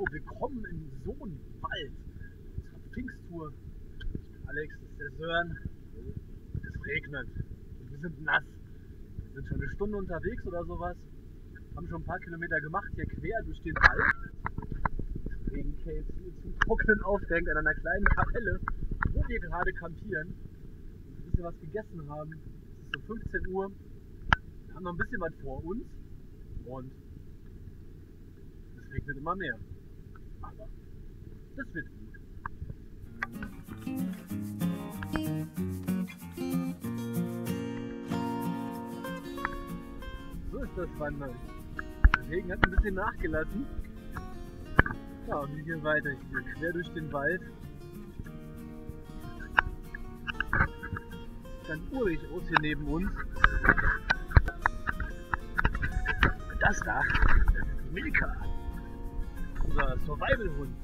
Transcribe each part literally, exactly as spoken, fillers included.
So, willkommen in so einem Wald. Zur Pfingsttour. Ich bin Alex, das ist der Sören. Es regnet. Wir sind nass. Wir sind schon eine Stunde unterwegs oder sowas. Haben schon ein paar Kilometer gemacht, hier quer durch den Wald. Das Regencase hier zum Trocknen aufgehängt an einer kleinen Kapelle, wo wir gerade campieren. Ein bisschen was gegessen haben. Es ist so fünfzehn Uhr. Wir haben noch ein bisschen was vor uns. Und es regnet immer mehr. Aber das wird gut. So ist das Wandern. Der Regen hat ein bisschen nachgelassen. Ja, und wir gehen weiter hier quer durch den Wald. Sieht ganz urig aus hier neben uns. Und das da, das ist Milka. Unser Survival-Hund.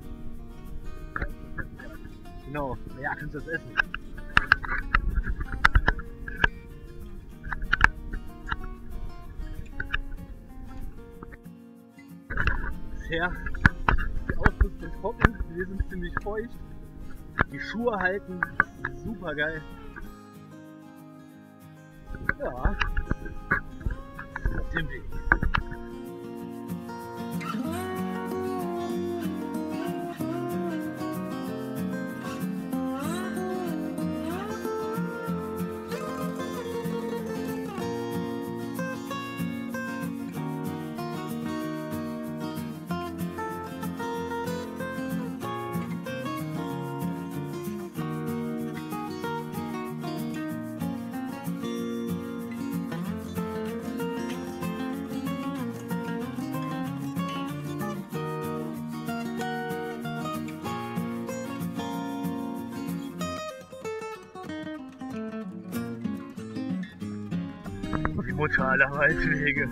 Genau, naja, kannst du das essen. Bisher die Ausrüstung trocken, wir sind ziemlich feucht. Die Schuhe halten, super geil. Ja, auf dem Weg. Die Mutter aller Waldwege.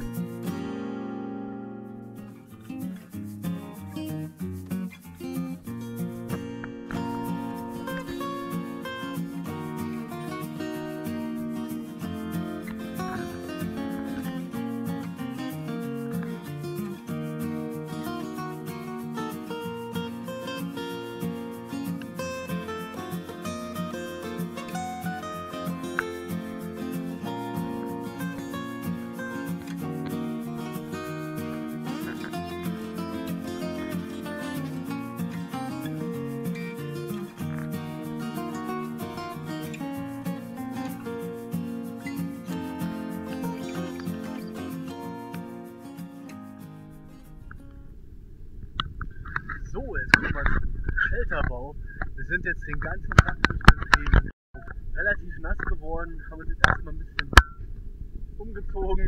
So, jetzt kommen wir zum Shelterbau. Wir sind jetzt den ganzen Tag durch den Regen relativ nass geworden, haben uns jetzt erstmal ein bisschen umgezogen.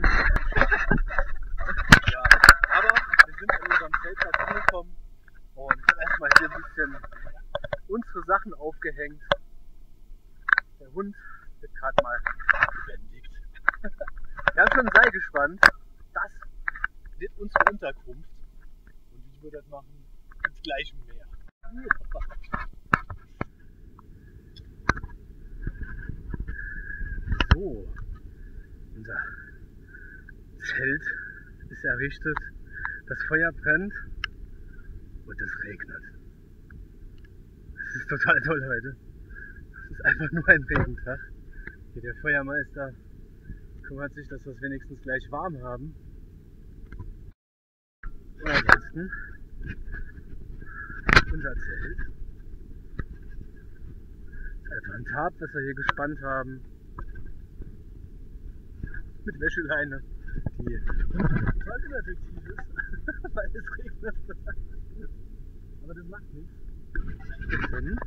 Ja, aber wir sind an unserem Zeltplatz angekommen und haben erstmal hier ein bisschen unsere Sachen aufgehängt. Der Hund wird gerade mal gebändigt. Wir haben schon ein Seil gespannt. Das wird unsere Unterkunft. Und ich würde das machen gleich mehr. So, unser Zelt ist errichtet, das Feuer brennt und es regnet. Es ist total toll heute. Es ist einfach nur ein Regentag. Hier der Feuermeister kümmert sich, dass wir es wenigstens gleich warm haben. Und ansonsten unser Zelt. Das ist einfach ein Tarp, das wir hier gespannt haben. Mit Wäscheleine, die total ineffektiv ist, weil es regnet. Aber das macht nichts. Wir können.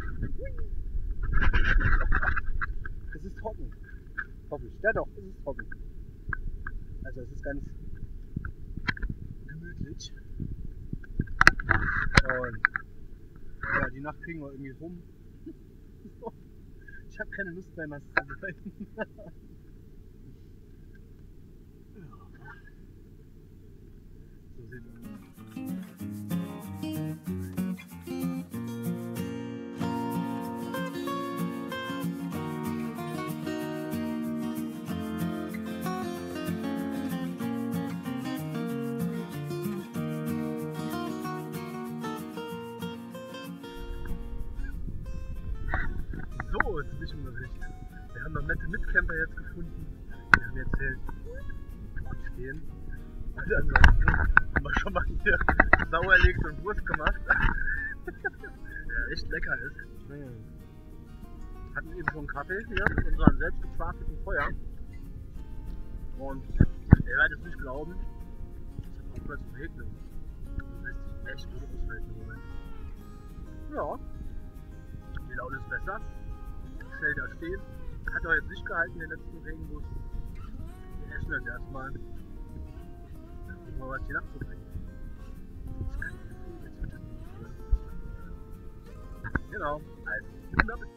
Es ist trocken. Hoffe ich. Ja doch, es ist trocken. Also es ist ganz gemütlich. Und ja, die Nacht kriegen wir irgendwie rum. Ich habe keine Lust mehr, was zu arbeiten. So sieht es aus. kurz zu dich im Bericht. Wir haben noch nette Mitcamper jetzt gefunden. Die haben erzählt, die stehen. Und ansonsten haben wir schon mal hier Sauerlegt und Wurst gemacht. Der echt lecker ist. Hatten eben schon einen Kaffee hier mit unserem selbst gecrafteten Feuer. Und ihr werdet es nicht glauben, es hat aufgehört zu regnen. Das lässt sich echt gut aushalten im Moment. Ja, die Laune ist besser. Schnell da stehen. Hat doch jetzt nicht gehalten, den letzten Regenguss. Wir essen jetzt erstmal. Dann gucken wir, was die Nacht so bringt. Jetzt kann ich jetzt wird es genau, also, guten Appetit.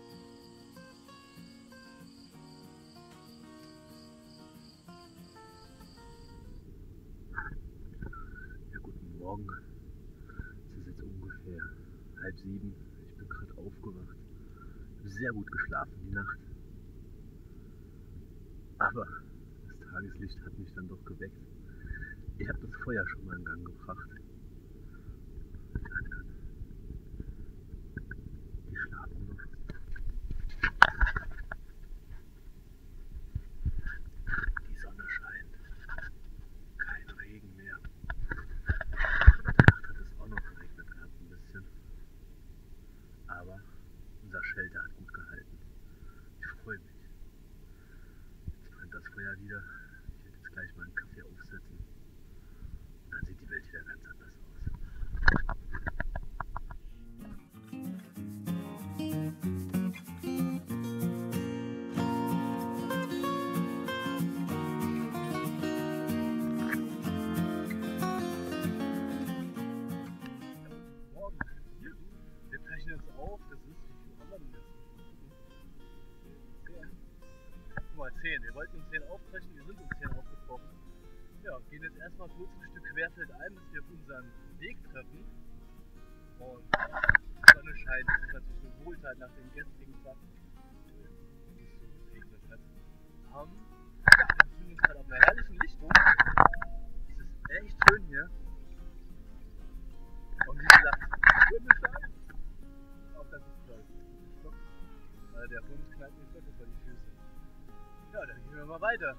Ja, guten Morgen. Es ist jetzt ungefähr halb sieben. Ich bin gerade aufgewacht. Ich habe sehr gut geschlafen die Nacht. Aber das Tageslicht hat mich dann doch geweckt. Ich habe das Feuer schon mal in Gang gebracht. Die anderen, die schlafen noch. Die Sonne scheint. Kein Regen mehr. Heute Nacht hat es auch noch geregnet gehabt ein bisschen. Aber unser Shelter hat gut gehalten. Ich freue mich. Jetzt brennt das Feuer wieder. Ich werde jetzt gleich mal einen Kaffee aufsetzen. Und dann sieht die Welt wieder ganz anders aus. Morgen. Wir zeichnen jetzt auf. Das ist, wie viel haben wir denn jetzt? Guck mal, zehn. Wir wollten um zehn aufbrechen, wir sind um zehn aufgebrochen. Ja, gehen jetzt erstmal kurz ein Stück querfeld ein, bis wir auf unseren Weg treffen. Und die Sonne scheint, das ist natürlich eine Wohltat nach dem gestrigen Tag. Nicht so geregnet hat. Um, ja, wir befinden uns gerade auf einer herrlichen Lichtung. Es ist echt schön hier. Und wie gesagt, Sonne scheint. Auch das ist toll. Stopp. Weil der Hund knallt mir wirklich vor die Füße. Ja, dann gehen wir mal weiter.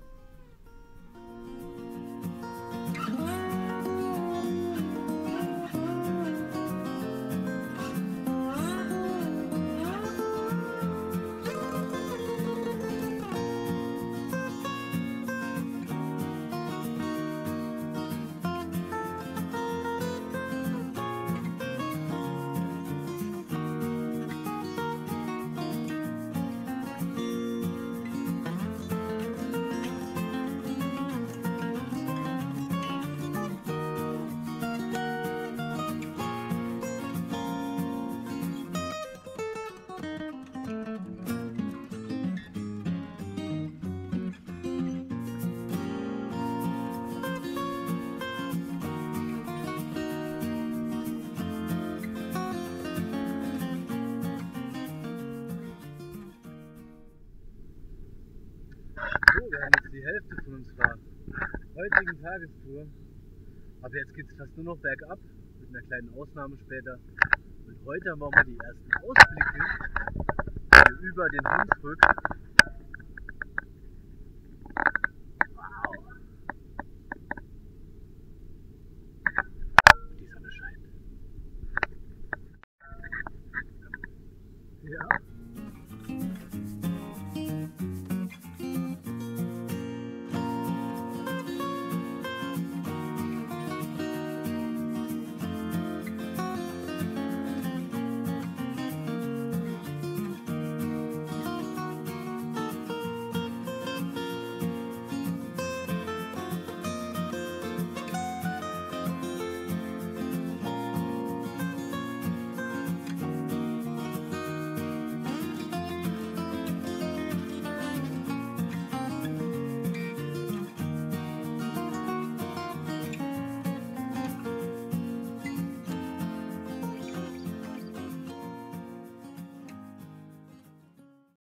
So, wir haben jetzt die Hälfte von unserer heutigen Tagestour. Aber jetzt geht es fast nur noch bergab, mit einer kleinen Ausnahme später. Und heute haben wir auch mal die ersten Ausblicke über den Hunsrück